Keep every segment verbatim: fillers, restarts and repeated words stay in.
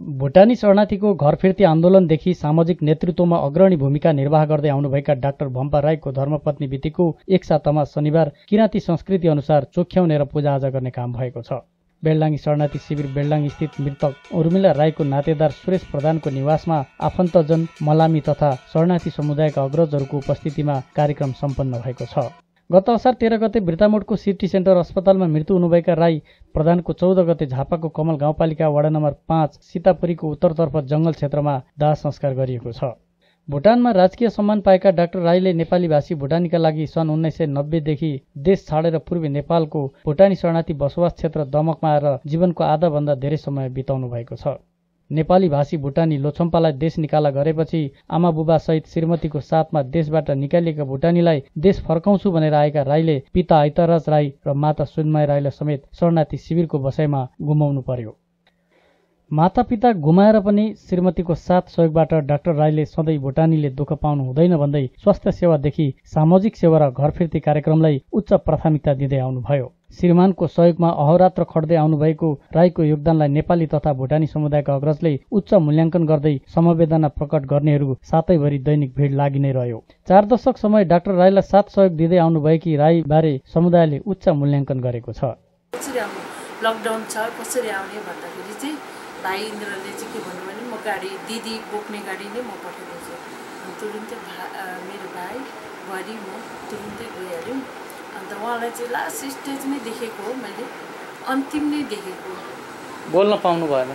भुटानी शरणार्थीको घर फिर्ती आन्दोलनदेखि सामाजिक नेतृत्वमा अग्रणी भूमिका निर्वाह गर्दै आउनुभएका डाक्टर भम्पा राईको धर्मपत्नी बितेको एक सातामा शनिबार किराँती संस्कृति अनुसार चोख्याउनेर पूजाआजा गर्ने काम भएको छ। बेल्डाङ्गी शरणार्थी शिविर बेल्डाङ स्थित मृतक उर्मिला राईको नातेदार सुरेश प्रधानको निवासमा आफन्तजन मलामी तथा शरणार्थी समुदायका अग्रजहरूको उपस्थितिमा कार्यक्रम सम्पन्न भएको छ। गत असार तेह्र गते बिर्तामोडको सिटी सेन्टर अस्पतालमा मृत्यु हुनुभएका राई प्रधानको चौध गते झापाको कमल गाउँपालिका वडा नम्बर पाँच सीतापुरीको उत्तरतर्फ जंगल क्षेत्रमा दाह संस्कार गरिएको छ। भुटानमा राजकीय सम्मान पाएका डाक्टर राईले नेपाली भाषी भुटानीका लागि सन् उन्नाइस सय नब्बेदेखि देश छाडेर पूर्वी नेपालको भुटानी शरणार्थी बसोबास क्षेत्र दमकमा आएर जीवनको आधाभन्दा धेरै समय बिताउनु भएको छ। नेपाली भाषी भुटानी लोछम्पालाई देश निकाला गरेपछि आमा बुबा सहित श्रीमतीको साथमा देशबाट निकालिएका भुटानीलाई देश फर्काउँछु भनेर आएका राईले पिता ऐतराज राई र माता सुनमाई राईलाई समेत शरणार्थी शिविरको बसाइमा गुमाउनु पर्यो। माता पिता गुमाएर पनि श्रीमतीको साथ सहयोगबाट डाक्टर राईले सधैँ भुटानीले दुःख पाउनु हुँदैन भन्दै स्वास्थ्य सेवादेखि सामाजिक सेवा र घर फिर्ती कार्यक्रमलाई उच्च प्राथमिकता दिँदै आउनुभयो। श्रीमानको सहयोगमा अहोरात्र खट्दै आउनुभएको राईको योगदानलाई नेपाली तथा भुटानी समुदायका अग्रजले उच्च मूल्याङ्कन गर्दै समवेदना प्रकट गर्नेहरू सातैभरि दैनिक भिड लागि नै रह्यो। चार दशक समय डाक्टर राईलाई साथ सहयोग दिँदै आउनुभएकी राई बारे समुदायले उच्च मूल्याङ्कन गरेको छ। लकडाउन छ कसरी आउने भन्दाखेरि चाहिँ भाइ इन्द्रले चाहिँ के भन्नु भने म गाडी दिदी बोक्ने गाडी नै म पठाइदिन्छु। तुरुन्तै मेरो भाइ बुहारी म तुरुन्तै गइहाल्यौँ। अन्त उहाँलाई चाहिँ लास्ट स्टेजमै देखेको हो मैले, अन्तिम नै देखेको। बोल्न पाउनु भएन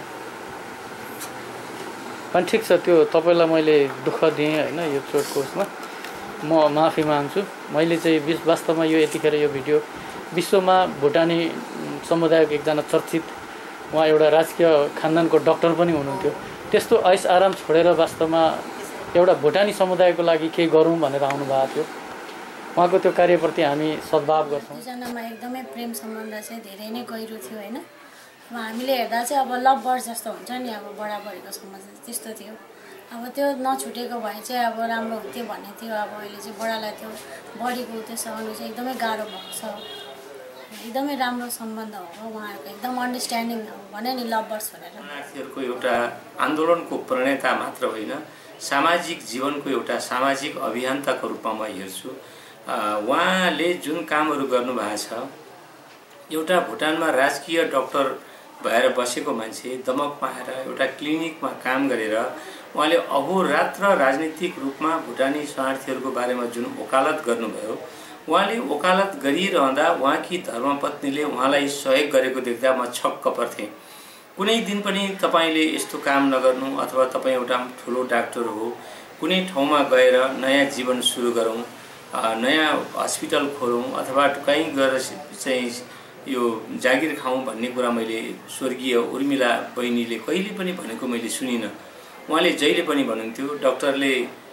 पनि ठिक छ, त्यो तपाईँलाई मैले दुःख दिएँ होइन यो चोटको उसमा म माफी माग्छु। मैले चाहिँ विश्व वास्तवमा यो यतिखेर यो भिडियो विश्वमा भुटानी समुदायको एकजना चर्चित उहाँ एउटा राजकीय खानदानको डाक्टर पनि हुनुहुन्थ्यो। त्यस्तो ऐस आराम छोडेर वास्तवमा एउटा भुटानी समुदायको लागि केही गरौँ भनेर आउनु भएको थियो। उहाँको त्यो कार्यप्रति हामी सद्भाव गर्छौँ। दुईजनामा एकदमै प्रेम सम्बन्ध चाहिँ धेरै नै गहिरो थियो होइन। अब हामीले हेर्दा चाहिँ अब लभ बर्ड जस्तो हुन्छ नि, अब बडाबडीको सम्बन्ध त्यस्तो थियो। अब त्यो नछुटेको भए चाहिँ अब राम्रो हुन्थ्यो भन्ने थियो। अब अहिले चाहिँ बडालाई त्यो बडीको त्यो सहनु चाहिँ एकदमै गाह्रो भएको छ। एकदमै राम्रो सम्बन्ध हो उहाँहरूको, एकदम अन्डरस्ट्यान्डिङ हो भने नि लभ बर्ड्स भनेर। शरणार्थीहरूको एउटा आन्दोलनको प्रणेता मात्र होइन, सामाजिक जीवनको एउटा सामाजिक अभियन्ताको रूपमा म हेर्छु। उहाँले जुन कामहरू गर्नुभएको छ, एउटा भुटानमा राजकीय डाक्टर भएर बसेको मान्छे दमकमा आएर एउटा क्लिनिकमा काम गरेर उहाँले अहोरात्र राजनीतिक रूपमा भुटानी शरणार्थीहरूको बारेमा जुन वकालत गर्नुभयो, उहाँले वकालत गरिरहँदा उहाँकी धर्मपत्नीले उहाँलाई सहयोग गरेको देख्दा म छक्क पर्थेँ। कुनै दिन पनि तपाईँले यस्तो काम नगर्नु, अथवा तपाईँ एउटा ठुलो डाक्टर हो, कुनै ठाउँमा गएर नयाँ जीवन सुरु गरौँ, नयाँ हस्पिटल खोलौँ, अथवा कहीँ गएर चाहिँ यो जागिर खाऊँ भन्ने कुरा मैले स्वर्गीय उर्मिला बहिनीले कहिले पनि भनेको मैले सुनिनँ। उहाँले जहिले पनि भन्नुहुन्थ्यो डाक्टरले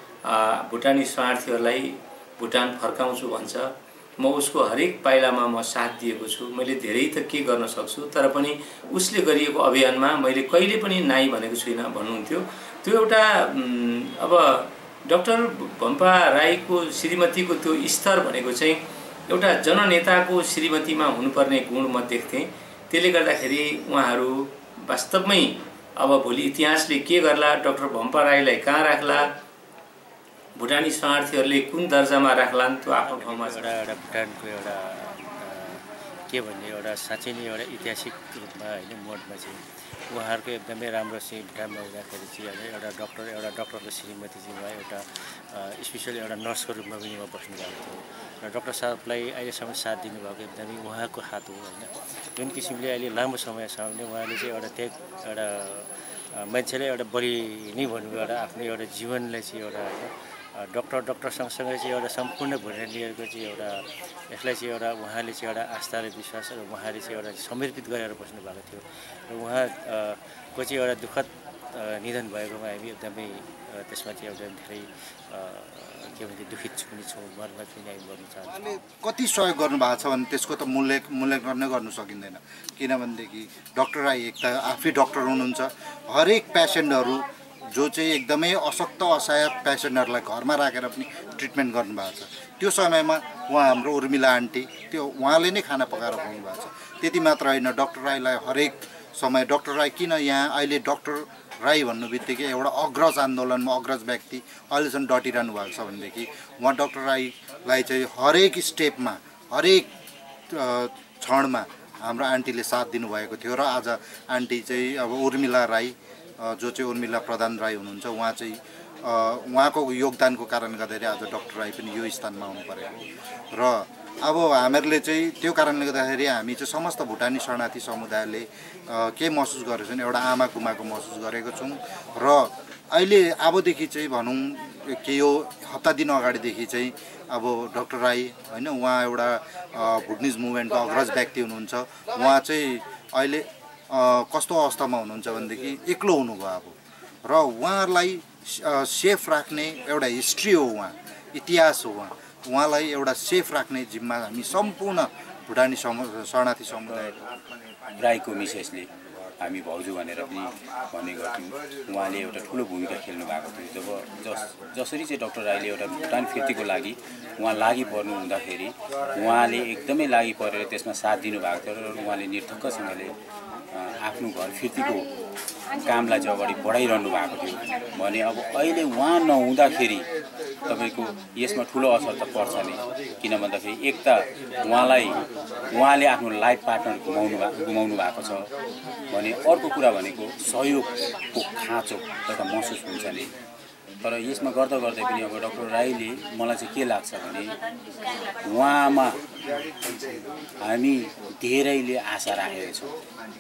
भुटानी शरणार्थीहरूलाई भुटान फर्काउँछु भन्छ, म उसको हरेक पाइलामा म साथ दिएको छु। मैले धेरै त के गर्न सक्छु, तर पनि उसले गरिएको अभियानमा मैले कहिले पनि नाइ भनेको छुइनँ भन्नुहुन्थ्यो। त्यो एउटा अब डाक्टर भम्पा राईको श्रीमतीको त्यो स्तर भनेको चाहिँ एउटा जननेताको श्रीमतीमा हुनुपर्ने गुण म देख्थेँ। त्यसले गर्दाखेरि उहाँहरू वास्तवमै अब भोलि इतिहासले के गर्ला, डाक्टर भम्पा राईलाई कहाँ राख्ला, भुटानी शरणार्थीहरूले कुन दर्जामा राख्लान्, त्यो आफ्नो ठाउँमा एउटा एउटा भुटानको एउटा के भन्ने एउटा साँच्चै नै एउटा ऐतिहासिक रूपमा होइन मोडमा चाहिँ उहाँहरूको एकदमै राम्रो चाहिँ भुटानमा हुँदाखेरि चाहिँ एउटा डाक्टर एउटा डक्टरको श्रीमती चाहिँ उहाँ एउटा स्पेसली एउटा नर्सको रूपमा पनि उहाँ बस्नु भएको थियो र डाक्टर साहबलाई अहिलेसम्म साथ दिनुभएको एकदमै उहाँको हात हो होइन। जुन किसिमले अहिले लामो समयसम्म उहाँले चाहिँ एउटा त्यही एउटा मान्छेले एउटा बढी नै भन्नुभयो, एउटा आफ्नो एउटा जीवनलाई चाहिँ एउटा डक्टर डक्टर सँगसँगै चाहिँ एउटा सम्पूर्ण भुटानीहरूको चाहिँ एउटा यसलाई चाहिँ एउटा उहाँले चाहिँ एउटा आस्था र विश्वास र उहाँले चाहिँ एउटा समर्पित गरेर बस्नु भएको थियो र उहाँको चाहिँ एउटा दुःखद निधन भएकोमा हामी एकदमै त्यसमा चाहिँ एउटा धेरै के भन्छ दुखित पनि छौँ, मर्मत पनि हामी गर्न चाहन्छौँ। उहाँले कति सहयोग गर्नुभएको छ भने त्यसको त मूल्य मूल्याङ्कन नै गर्नु सकिँदैन, किनभनेदेखि डाक्टर राई एक त आफै डाक्टर हुनुहुन्छ। हरेक पेसेन्टहरू जो चाहिँ एकदमै अशक्त असहाय पेसेन्टहरूलाई घरमा राखेर पनि ट्रिटमेन्ट गर्नुभएको छ, त्यो समयमा उहाँ हाम्रो उर्मिला आन्टी त्यो उहाँले नै खाना पकाएर खुवाउनु भएको छ। त्यति मात्र होइन, डाक्टर राईलाई हरेक समय डाक्टर राई किन यहाँ अहिले डाक्टर राई भन्नु बित्तिकै एउटा अग्रज आन्दोलनमा अग्रज व्यक्ति अहिलेसम्म डटिरहनु भएको छ भनेदेखि उहाँ डाक्टर राईलाई चाहिँ हरेक स्टेपमा हरेक क्षणमा हाम्रो आन्टीले साथ दिनुभएको थियो र आज आन्टी चाहिँ अब उर्मिला राई जो चाहिँ उर्मिला प्रधान राई हुनुहुन्छ उहाँ चाहिँ उहाँको योगदानको कारणले गर्दाखेरि आज डाक्टर राई पनि यो स्थानमा आउनु परेको र अब हामीहरूले चाहिँ त्यो कारणले गर्दाखेरि हामी चाहिँ समस्त भुटानी शरणार्थी समुदायले के महसुस गरेको छौँ एउटा आमा गुमाएको महसुस गरेको छौँ र अहिले अबदेखि चाहिँ भनौँ के यो हप्ता दिन अगाडिदेखि चाहिँ अब डाक्टर राई होइन उहाँ एउटा भुटनिज मुभमेन्टको अग्रज व्यक्ति हुनुहुन्छ उहाँ चाहिँ अहिले कस्तो अवस्थामा हुनुहुन्छ भनेदेखि एक्लो हुनुभयो अब र उहाँलाई सेफ राख्ने एउटा हिस्ट्री हो उहाँ इतिहास हो उहाँ उहाँलाई एउटा सेफ राख्ने जिम्मा हामी सम्पूर्ण भुटानी समु शरणार्थी समुदाय राईको मिसेसले हामी भाउजू भनेर पनि भन्ने गर्थ्यौँ उहाँले एउटा ठुलो भूमिका खेल्नु भएको थियो जब जस जसरी चाहिँ डाक्टर राईले एउटा भुटान फिर्तीको लागि उहाँ लागि पर्नु हुँदाखेरि उहाँले एकदमै लागि परेर त्यसमा साथ दिनुभएको थियो र उहाँले निर्धक्कसँगले आफ्नो घर फिर्तीको कामलाई चाहिँ अगाडि बढाइरहनु भएको थियो भने अब अहिले उहाँ नहुँदाखेरि तपाईँको यसमा ठुलो असर त पर्छ नै किन भन्दाखेरि एक त उहाँलाई उहाँले आफ्नो लाइफ पार्टनर गुमाउनु गुमाउनु भएको छ भने अर्को कुरा भनेको सहयोगको खाँचो एउटा महसुस हुन्छ नि तर यसमा गर्दा गर्दै पनि अब डाक्टर राईले मलाई चाहिँ के लाग्छ भने उहाँमा हामी धेरैले आशा राखेका छौँ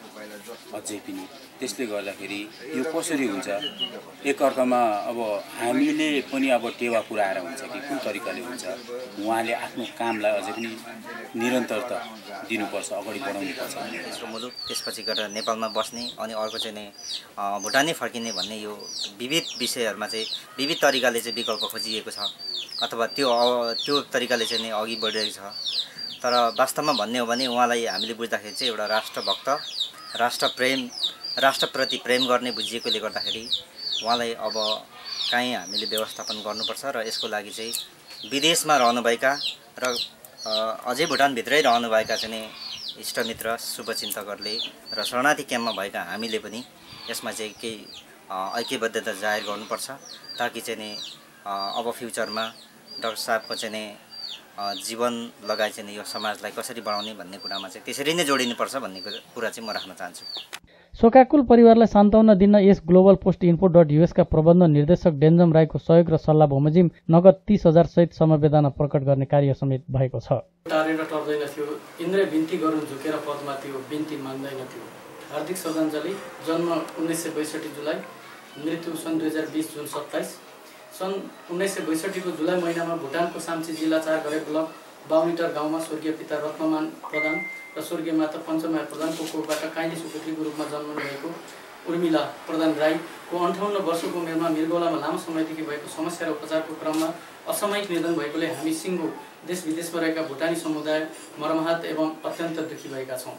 अझै पनि त्यसले गर्दाखेरि यो कसरी हुन्छ एकअर्कामा अब हामीले पनि अब टेवा पुऱ्याएर हुन्छ कि कुन तरिकाले हुन्छ उहाँले आफ्नो कामलाई अझै पनि निरन्तरता दिनुपर्छ अगाडि बढाउनुपर्छ दोस्रो मुलुक त्यसपछि गएर नेपालमा बस्ने अनि अर्को चाहिँ नै भुटानै फर्किने भन्ने यो विविध विषयहरूमा चाहिँ विविध तरिकाले चाहिँ विकल्प खोजिएको छ अथवा त्यो त्यो तरिकाले चाहिँ नै अघि बढिरहेको छ तर वास्तवमा भन्ने हो भने उहाँलाई हामीले बुझ्दाखेरि चाहिँ एउटा राष्ट्रभक्त राष्ट्र प्रेम राष्ट्रप्रति प्रेम गर्ने बुझिएकोले गर्दाखेरि उहाँलाई अब काहीँ हामीले व्यवस्थापन गर्नुपर्छ र यसको लागि चाहिँ विदेशमा रहनुभएका र अझै भुटानभित्रै रहनुभएका चाहिँ इष्टमित्र शुभचिन्तकहरूले र शरणार्थी क्याम्पमा भएका हामीले पनि यसमा चाहिँ केही ऐक्यबद्धता जाहेर गर्नुपर्छ ताकि चाहिँ नि अब फ्युचरमा डाक्टर साहबको चाहिँ नि जीवन लगाइ चाहिँ यो समाजलाई कसरी बढाउने भन्ने कुरामा चाहिँ त्यसरी नै जोडिनुपर्छ भन्ने कुरा चाहिँ म राख्न चाहन्छु। शोकाकुल परिवारलाई सान्त्वना दिन यस ग्लोबल पोस्ट इन्फो डट युएसका प्रबन्ध निर्देशक डेन्जम राईको सहयोग र सल्लाह बमोजिम नगद तीस हजार सहित समवेदना प्रकट गर्ने कार्य समेत भएको छ। टारेर टर्दैन थियो इन्द्र बिन्ती गरुन् झुकेर पदमा थियो बिन्ती मान्दैन थियो। हार्दिक श्रद्धाञ्जली। जन्म उन्नाइस सय बैसठी जुलाई, मृत्यु सन् दुई हजार बिस जुन सत्ताइस। सन् उन्नाइस सय बैसठीको जुलाई महिनामा भुटानको साम्ची जिल्ला चार घरे ब्लक बाउलिटर गाउँमा स्वर्गीय पिता रत्नमान प्रधान र स्वर्गीय माता पञ्चमाया प्रधानको कोखबाट काइली सुपुत्रीको रूपमा जन्मनु भएको उर्मिला प्रधान राईको अन्ठाउन्न वर्षको उमेरमा मृगौलामा लामो समयदेखि भएको समस्या र उपचारको क्रममा असामयिक निधन भएकोले हामी सिङ्गो देश विदेशमा रहेका भुटानी समुदाय मर्माहत एवं अत्यन्त दुःखी भएका छौँ।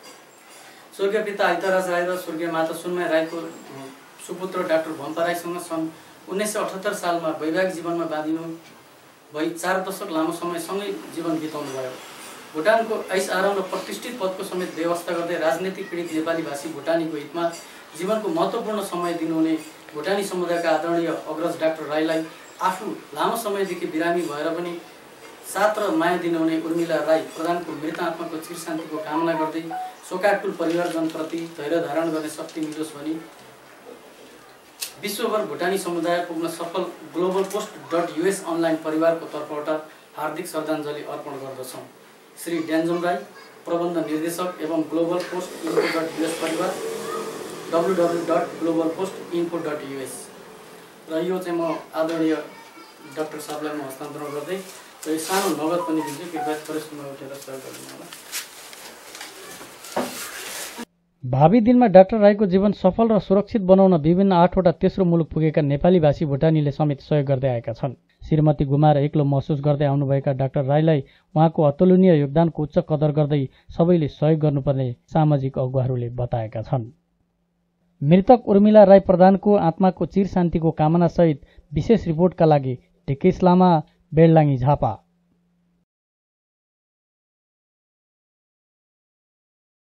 स्वर्गीय पिता आइतराज राई र स्वर्गीय माता सुनमाया राईको सुपुत्र डाक्टर भम्पा राईसँग सन् उन्नाइस सय अठहत्तर सालमा वैवाहिक जीवनमा बाँधिनु भई चार दशक लामो समयसँगै जीवन बिताउनु भयो। भुटानको ऐस आराम र प्रतिष्ठित पदको समेत व्यवस्था गर्दै राजनीतिक पीडित नेपाली भाषी भुटानीको हितमा जीवनको महत्त्वपूर्ण समय दिनुहुने भुटानी समुदायका आदरणीय अग्रज डाक्टर राईलाई आफू लामो समयदेखि बिरामी भएर पनि साथ र माया दिनुहुने उर्मिला राई प्रधानको मृत आत्माको चिर शान्तिको कामना गर्दै शोकाकुल परिवारजनप्रति धैर्य धारण गर्ने शक्ति मिलोस् भनी विश्वभर भुटानी समुदाय पुग्न सफल global post dot US online परिवारको तर्फबाट हार्दिक श्रद्धाञ्जली अर्पण गर्दछौँ। श्री डेन्जम राई, प्रबन्ध निर्देशक एवं global post info dot US परिवार, W W dot global post info dot US. र यो चाहिँ म आदरणीय डाक्टर साहबलाई म हस्तान्तरण गर्दै यो सानो नगद पनि दिन्छु, कृपया प्रश्नमा उठेर सहयोग गरिदिनु होला। भावी दिनमा डाक्टर राईको जीवन सफल र सुरक्षित बनाउन विभिन्न आठवटा तेस्रो मुलुक पुगेका नेपाली भाषी भुटानीले समेत सहयोग गर्दै आएका छन्। श्रीमती गुमाएर एक्लो महसुस गर्दै आउनुभएका डाक्टर राईलाई उहाँको अतुलनीय योगदानको उच्च कदर गर्दै सबैले सहयोग गर्नुपर्ने सामाजिक अगुवाहरूले बताएका छन्। मृतक उर्मिला राई प्रधानको आत्माको चिर शान्तिको कामनासहित विशेष रिपोर्टका लागि टेकेश लामा, बेडलाङ्गी झापा।